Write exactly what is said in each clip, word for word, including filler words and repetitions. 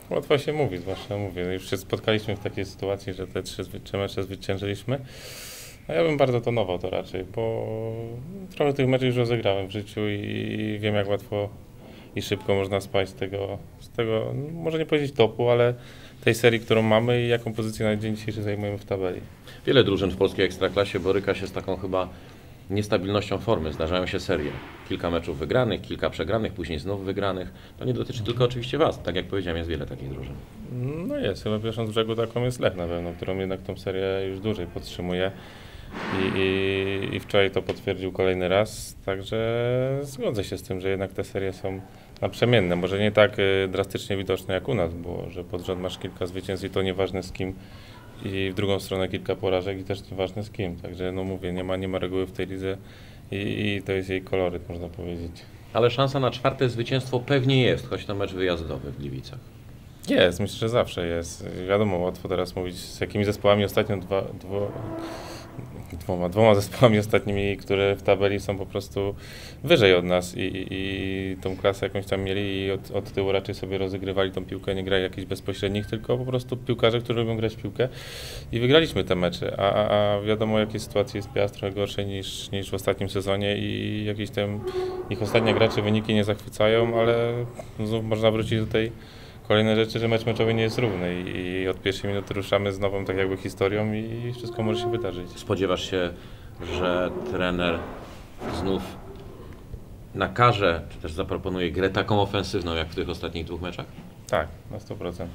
Łatwo się mówi, zwłaszcza mówię. Już się spotkaliśmy w takiej sytuacji, że te trzy, trzy mecze zwyciężyliśmy. A ja bym bardzo tonował to raczej, bo trochę tych meczów już rozegrałem w życiu i wiem, jak łatwo i szybko można spaść z tego, z tego, może nie powiedzieć topu, ale tej serii, którą mamy i jaką pozycję na dzień dzisiejszy zajmujemy w tabeli. Wiele drużyn w polskiej Ekstraklasie boryka się z taką chyba niestabilnością formy. Zdarzają się serie. Kilka meczów wygranych, kilka przegranych, później znów wygranych. To nie dotyczy tylko oczywiście Was. Tak jak powiedziałem, jest wiele takich drużyn. No jest, chyba pierwszą z brzegu taką jest Lech na pewno, którą jednak tą serię już dłużej podtrzymuje. I, i, I wczoraj to potwierdził kolejny raz, także zgodzę się z tym, że jednak te serie są naprzemienne. Może nie tak y, drastycznie widoczne jak u nas było, że pod rząd masz kilka zwycięstw i to nieważne z kim, i w drugą stronę kilka porażek i też nieważne z kim. Także no mówię, nie ma, nie ma reguły w tej lidze i, i to jest jej koloryt, można powiedzieć. Ale szansa na czwarte zwycięstwo pewnie jest, choć to mecz wyjazdowy w Gliwicach. Jest, myślę, że zawsze jest. Wiadomo, łatwo teraz mówić, z jakimi zespołami ostatnio dwa, dwo, dwoma, dwoma zespołami ostatnimi, które w tabeli są po prostu wyżej od nas i, i, i tą klasę jakąś tam mieli i od, od tyłu raczej sobie rozegrywali tą piłkę, nie grali jakichś bezpośrednich, tylko po prostu piłkarze, którzy lubią grać w piłkę i wygraliśmy te mecze, a, a, a wiadomo, jakie sytuacje jest Piast trochę gorsze niż, niż w ostatnim sezonie i jakieś tam ich ostatnie gracze wyniki nie zachwycają, ale znów można wrócić do tej kolejne rzeczy, że mecz meczowy nie jest równy i od pierwszej minuty ruszamy z nową tak jakby historią i wszystko może się wydarzyć. Spodziewasz się, że trener znów nakaże, czy też zaproponuje grę taką ofensywną jak w tych ostatnich dwóch meczach? Tak, na sto procent.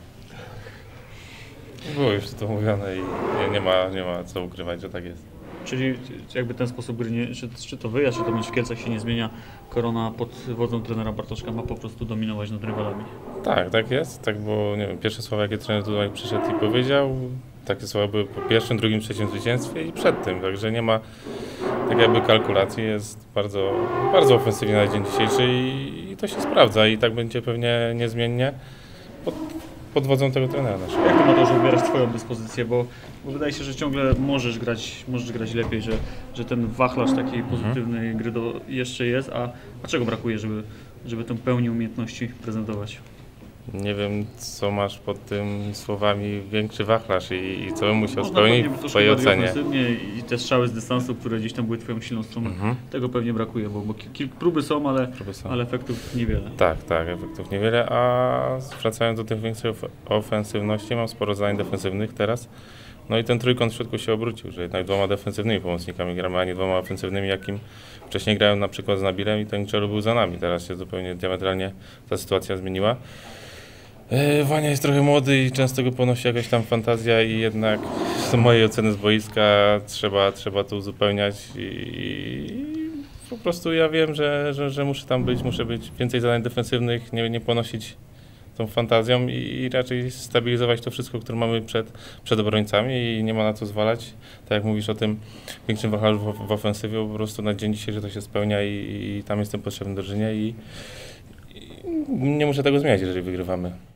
Było już to mówione i nie, nie, ma, nie ma co ukrywać, że tak jest. Czyli jakby ten sposób gry, nie, czy, czy to wyjazd, czy to mecz w Kielcach się nie zmienia, Korona pod wodzą trenera Bartoszka ma po prostu dominować nad rywalami. Tak, tak jest, tak, bo nie wiem, pierwsze słowa, jakie trener tutaj przyszedł i powiedział, takie słowa były po pierwszym, drugim, trzecim zwycięstwie i przed tym, także nie ma tak jakby kalkulacji, jest bardzo, bardzo ofensywnie na dzień dzisiejszy i, i to się sprawdza i tak będzie pewnie niezmiennie pod, pod wodzą tego trenera naszego. Jak ty, Mateusz, wybierasz Twoją dyspozycję, bo, bo wydaje się, że ciągle możesz grać, możesz grać lepiej, że, że ten wachlarz takiej pozytywnej mhm. gry do, jeszcze jest, a, a czego brakuje, żeby, żeby tę pełnię umiejętności prezentować? Nie wiem, co masz pod tym słowami większy wachlarz i, i co bym musiał Można spełnić w Twojej ocenie. I te strzały z dystansu, które gdzieś tam były Twoją silną stroną, mhm. tego pewnie brakuje, bo, bo kilk, próby są, ale, próby są, ale efektów niewiele. Tak, tak, efektów niewiele, a wracając do tych większej ofensywności, mam sporo zadań defensywnych teraz. No i ten trójkąt w środku się obrócił, że jednak dwoma defensywnymi pomocnikami gramy, a nie dwoma ofensywnymi, jakim wcześniej grałem na przykład z Nabilem i ten Czelu był za nami. Teraz się zupełnie diametralnie ta sytuacja zmieniła. Wania jest trochę młody i często go ponosi jakaś tam fantazja i jednak z mojej oceny z boiska trzeba, trzeba to uzupełniać i po prostu ja wiem, że, że, że muszę tam być, muszę być więcej zadań defensywnych, nie, nie ponosić tą fantazją i raczej stabilizować to wszystko, które mamy przed, przed obrońcami i nie ma na co zwalać. Tak jak mówisz o tym większym wachlarzu w, w ofensywie, po prostu na dzień dzisiejszy to się spełnia i, i tam jestem potrzebny do drużynie i, i nie muszę tego zmieniać, jeżeli wygrywamy.